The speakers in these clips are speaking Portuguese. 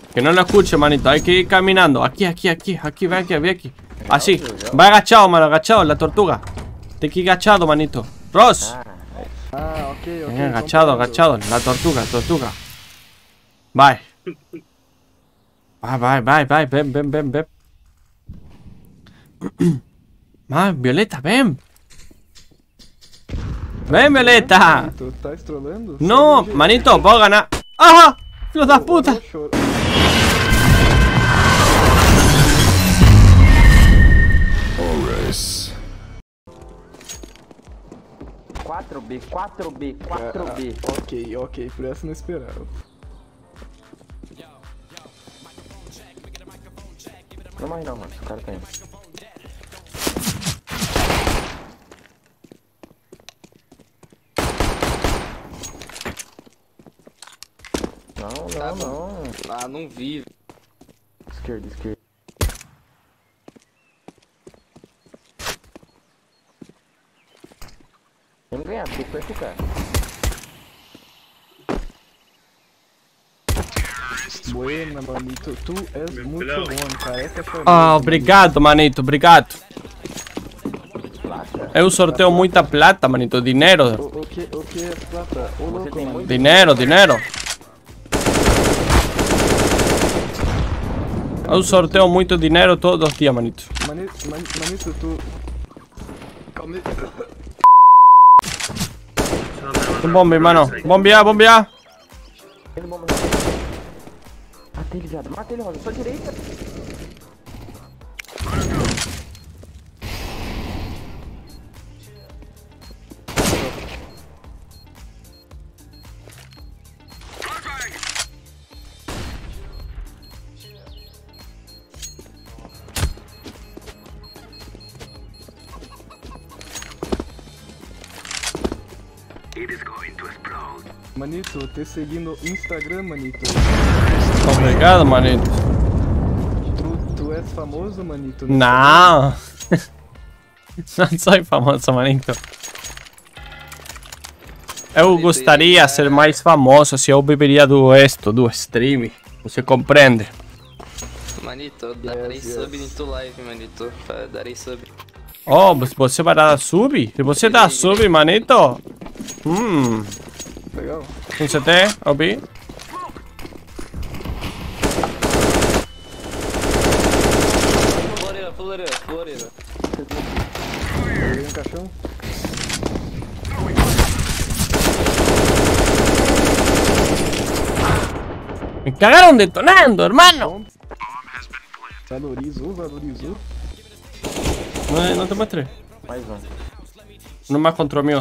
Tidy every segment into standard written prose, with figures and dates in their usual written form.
Que no lo escuche, manito. Hay que ir caminando. Aquí, ve aquí. Así. Va agachado, mano, agachado, la tortuga. Te que ir agachado, manito. Ross. Ok. Agachado. La tortuga. Vai. Vai. Ven. Violeta, ven. Ven, Violeta. Tu tá estrolando? No, manito, puedo ganar. ¡Ajá! ¡Los das puta! Alright. 4B. Ok, por essa não esperava. Não morre não, mano. O cara tá indo. Não. Ah, não vi. Esquerda. Vamos ganhar, porque vai ficar. Buena, manito. Tu és muito bom, cara. Essa foi Obrigado, manito, obrigado. Eu sorteio muita plata, manito. Dinheiro. O que é plata? Ô, louco, mano. Dinheiro. Eu sorteio muito dinheiro todos os dias, manito. Manito, tu... Calma aí. Bombe, mano. Bombear. Ele bomba. Mata ele, viado. Mata ele, Rosa. Só direita. Manito, te segui no Instagram, manito. Obrigado, manito. Tu és famoso, manito? Não. Não sou famoso, manito. Eu gostaria de ser mais famoso se eu viveria do stream. Você compreende? Manito, darei sub em tua live, manito. Darei sub. Oh, você vai dar sub? Se você dá sub, manito. Legal. Um CT, ouvi. Floreira. Peguei um caixão. Me cagaron detonando, hermano. Valorizou. No te muestre. Mais um. No más contra mío.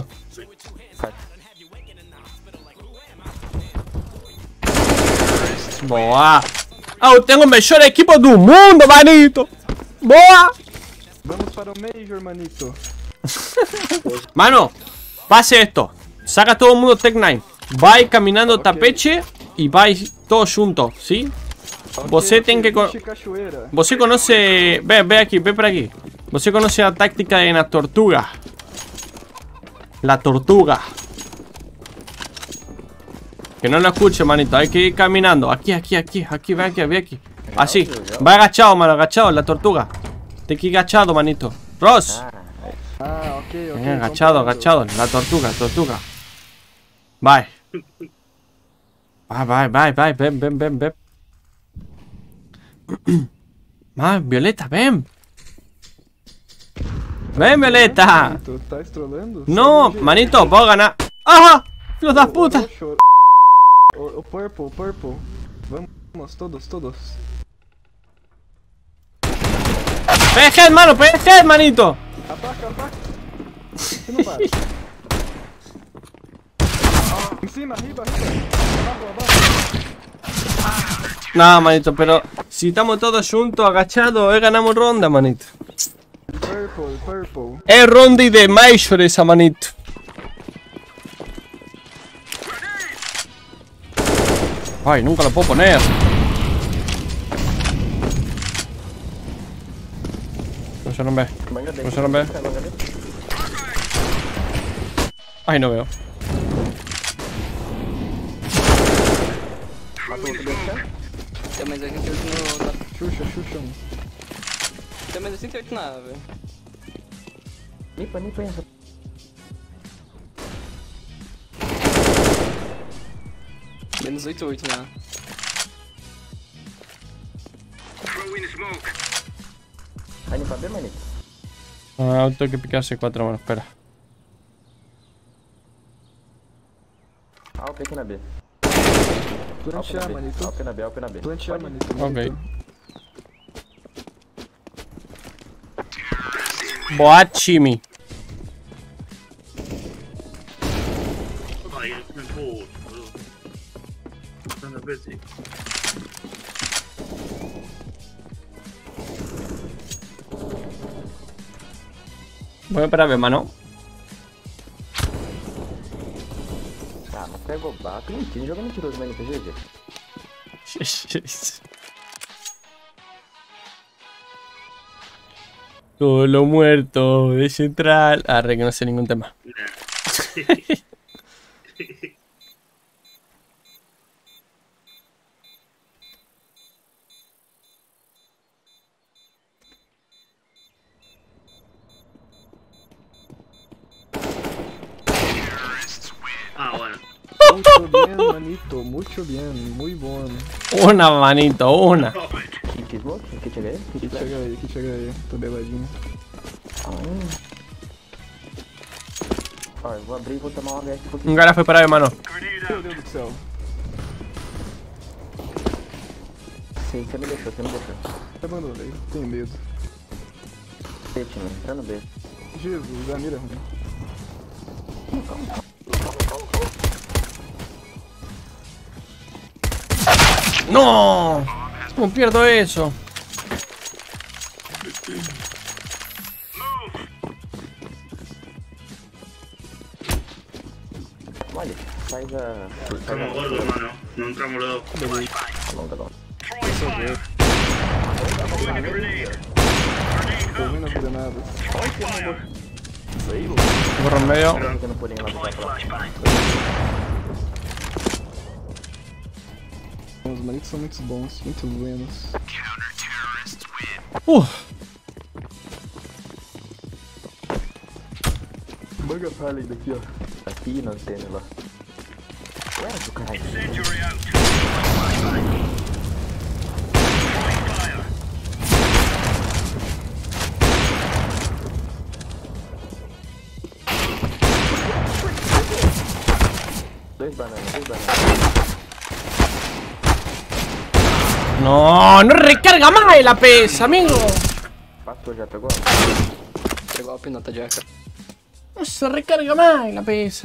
Boa. Eu tenho o melhor equipo do mundo, manito. Boa. Vamos para o Major, manito. Mano, pase esto. Saca todo mundo Tech 9. Vai caminando o tapete e vai todo junto, ¿sí? Você tem que... Você conhece... Vem aqui, vem para aqui. Você conhece a táctica de la tortuga. La tortuga. Que no lo escuche, manito. Hay que ir caminando. Aquí, ve aquí. Así. Va agachado, mano, agachado, la tortuga. Te que ir agachado, manito. Ross. Ok. Agachado, la tortuga. Vai. Ven. Violeta, ven. Ven, Violeta. Tu tá estrolando? No, manito, puedo ganar. ¡Ajá! ¡Los das puta! O purple. Vamos, todos. Pega head, mano, pega head, manito. Ataca. Você não vai. Em cima, arriba. Abaixo. No, manito, pero si estamos todos juntos, agachados, ganamos ronda, manito. Purple. Es ronda y de Major esa, manito. Ay, nunca lo puedo poner. No ve. Ay, no veo. Tem mais 88 no... Xuxa. Tem mais 88 na A, velho. Nipa essa. Menos 88 na A. Vai nipa B, manito. Ah, tengo que picar C4, mano, espera. AWP aqui na B. Plantear, manito. AWP na B, AWP na B. Plantear, manito. Ok. Boa time. Ai, me puto, boludo. Anda busy. Voy para ver, mano. Tá, mas pegou bato. Mentira, joga mentiroso no RPG, gente. Solo muerto de central. Arre, que no sé ningún tema. Ah, bueno. Muito bem, manito. Muito bem. Muito bom. Una, manito, una. Kit smoke? Kit chega aí? Kit Chega aí. Tô beladinho. Ó, eu vou abrir e vou tomar uma HS Un cara fue para ver, mano. Meu Deus do céu. Sim, você me deixou. Abandonei. Tenho medo. B, time, entra no B. Jesus, a mira ruim. No. ¿Cómo pierdo eso? Olha, faz a... Entramos gordos, hermano. No entramos los dos. Longa, longa. Tô ruim nas granadas. Borro en medio. Tô no pulinho lá do pra lá. Os manitos são muito bons, muito buenos. Banga falha daqui, ó. Aqui na antena lá. Ué, do caralho. Dois bananas. No, no recarga más la PS, amigo. Passou, já pegou? Pegou a pinota de AK. No se recarga más la PS.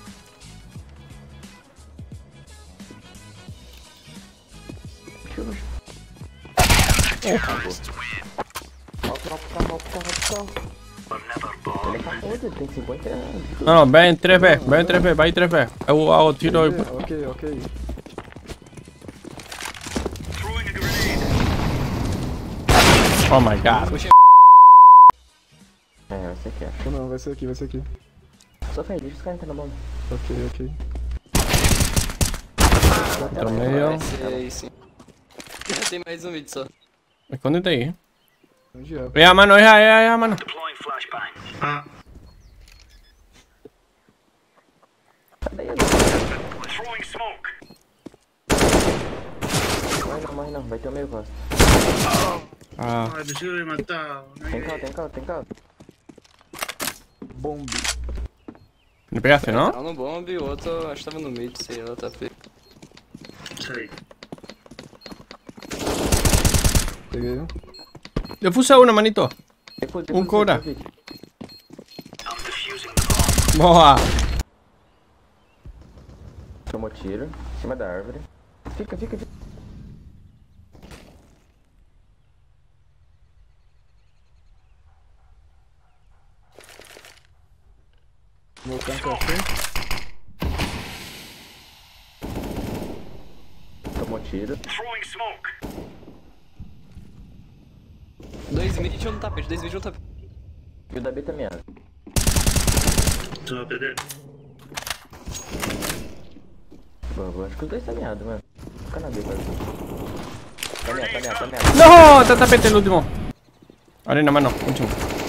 Ele acabou, ele tem 50 anos. No, no, ven 3B, va ahí 3B. Hago tiro y... Ok. Oh my god. É, vai ser que é. Ou não, vai ser aqui. Só fez, deixa os caras entrar na bomba. Ok. Otro medio. Esse aí sim. Tem mais um mid só. Escóndete ahí. Onde é? Mira, mano, ya, mano. Ah, Sai daí, Morre não, vai ter o meio costa. Ah, ay, pensé que lo había matado. No hay Tem caldo. Bombe. me pegaste, ¿no? Tava no bomb e o outro acho que tava no mid, sei lá, tá feio. Sí. Peguei. Defusa uno, manito. Um cobra. Boa. Tomou tiro, em cima da árvore. Fica. Voltar pra frente. Tomou tiro. 2 mid e um no tapete, 2 mid e um no tapete. E o da B também, ó. Se va a perder. Boa, acho que os dois tá meados, mano. Fica na B, quase. No, está tapete el último. Arena, mano, último.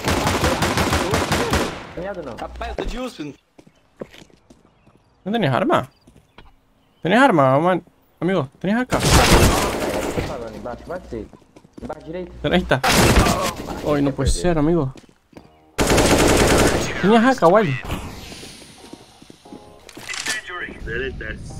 Ganhado não. Rapaz, eu tô de USP. ¿No tenés arma? ¿Tenés arma, man? Amigo? ¿Tenés acá? Tô falando, embaixo, vai ser. Embaixo direito. Ahí está. Ay, no puede ser, amigo. Tenías acá, Wally. Derecha.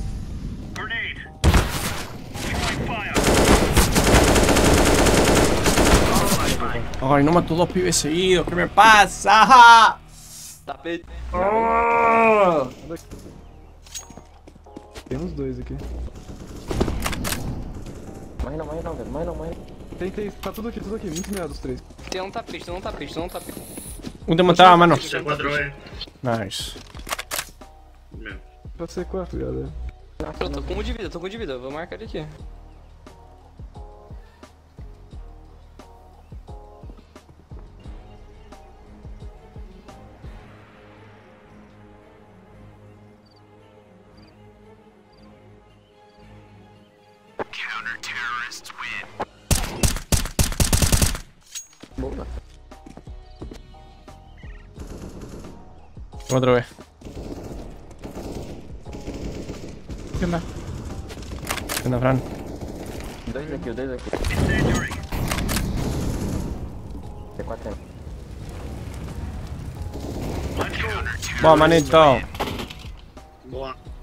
Ay, no mató 2 pibes seguidos. ¿Qué me pasa? Tapete. Tem uns dois aqui. Morre não, velho. Morre não. Tem. Tá tudo aqui. Muito meado os três. Tem um tapete. Un te mataba, mano. C4E. Nice. Meu. Pode ser 4, galera. Eu tô com 1 de vida, vou marcar ele aqui. Boa. Otra vez. ¿Qué onda? ¿Qué onda, Fran? Dois aqui. C4. Vamos, manito. Boa.